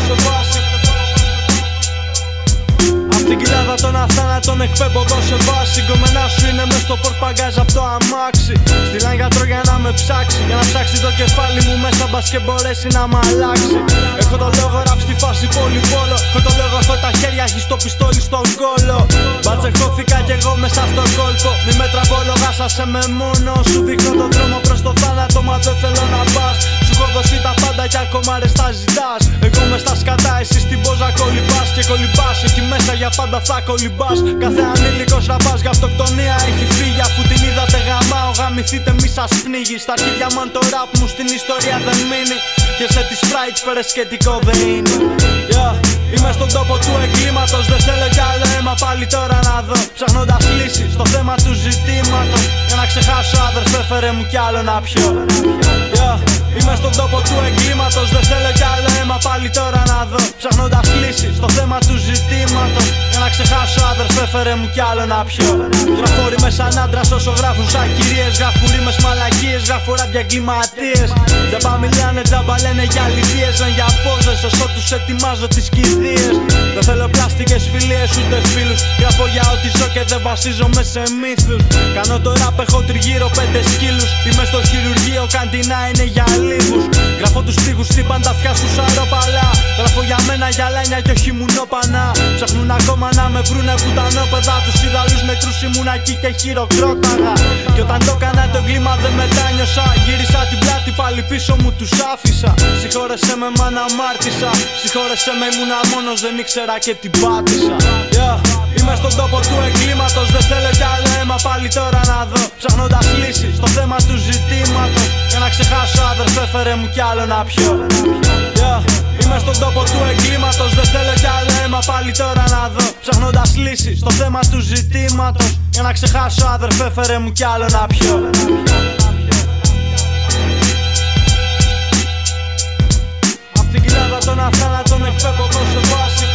δώσε βάση. Απ' την κοιλάδα των αθάνατων εκπέμπω δώσε βάση. Γκομενά σου είναι μες στο πορπαγκάζ απ' το αμάξι. Στείλαν γιατρό για να με ψάξει, για να ψάξει το κεφάλι μου μέσα μπας και μπορέσει να μ' αλλάξει. Έχω το λόγο ραπ στη φάση πολύ πόλο. Έχω το λόγο έχω τα χέρια, έχεις το πιστόλι στον κόλο. Μπατσεχώθηκα κι εγώ μέσα στον κόλπο. Μη με τραβόλο, γάσασε με μόνο. Σου δείχνω τον δρόμο προς το θάνατο, μα δεν θέλω να πας. Σου έχω δώσει τα πάντα κι ακόμα ρε στα ζητάς. Εγώ μες στα σκατά, εσύ στην πόζα κολυμπάς και κολυμπάς. Εκεί μέσα για πάντα θα κολυμπάς. Κάθε ανήλικος ραπάς για αυτοκτονία έχει φύγει. Αφού την είδατε γαμάω, γαμηθείτε μη σας πνίγει. Στα αρχίδια μου αν το ραπ μου στην ιστορία δεν μείνει. Και σε τη Sprite φέρες και τι κοδεΐνη. Είμαι στον τόπο του εγκλήματος, δεν θέλω κι άλλο αίμα πάλι τώρα να δω. Ψάχνοντας λύση στο θέμα του ζητήματος. Για να ξεχάσω αδερφέ φέρε μου κι άλλο να πιω. Είμαι στον τόπο του εγκλήματος, δεν θέλω κι άλλο αίμα πάλι τώρα να δω. Ψάχνοντας λύση στο θέμα του ζητήματος. Για να ξεχάσω αδερφέ φέρε μου κι άλλο να πιω. Γράφω ρήμες σαν άντρας όσο γράφουν σαν κυρίες. Γράφω ρήμες μαλακίες, γράφω ραπ για εγκληματίες. Τζαμπά μιλάνε, τζαμπά λένε για λιδίες. Λένε για πόζες όσο τους ετοιμάζω τις κηδείες. Δεν θέλω πλαστικές φιλίες ούτε φίλους. Γράφω για ό,τι ζω και δεν βασίζομαι σε μύθους. Κάνω το ραπ, έχω τριγύρω 5 σκύλους. Είμαι στο χειρουργείο, καντινά είναι για λίγους. Γράφω τους στίχους, χτύπαν τα αυτιά στους αεροπαλά. Γράφω για μένα γυαλάνια κι όχι μουνόπανα. Ψάχνουν ακόμα να με βρουνε πουτανόπεδα. Τους είδα νεκρούς ήμουν εκεί και χειροκρόταγα. Κι όταν το έκανα το εγκλήμα δεν μετάνιωσα. Γύρισα την πλάτη πάλι πίσω μου τους άφησα. Συγχώρεσέ με μάνα αμάρτησα. Συγχώρεσέ με ήμουνα μόνος δεν ήξερα και την πάτησα. Είμαι στον τόπο του εγκλήματος, δεν θέλω κι άλλο αίμα πάλι τώρα να δω. Ψάχνοντας λύση στο θέμα του ζητήματος. Για να ξεχάσω αδερφέ φέρε μου κι άλλο να πιω. Είμαι στον τόπο του εγκλήματος, δεν θέλω κι άλλο αίμα πάλι τώρα να δω. Ψάχνοντας λύση στο θέμα του ζητήματος. Για να ξεχάσω αδερφέ φέρε μου κι άλλο να πιω. Απ' την κοιλάδα των αθάνατων εκπέμπω δώσε βάση.